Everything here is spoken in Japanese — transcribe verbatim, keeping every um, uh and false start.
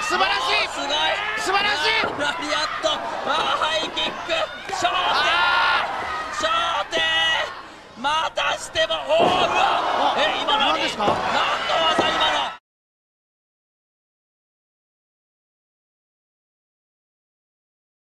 素晴らしい、 すごい、 素晴らしい。 ラリアット、あーハイキック、ショーテン、ショーテン、またしても、おー、うわ、え、今何何ですか？ な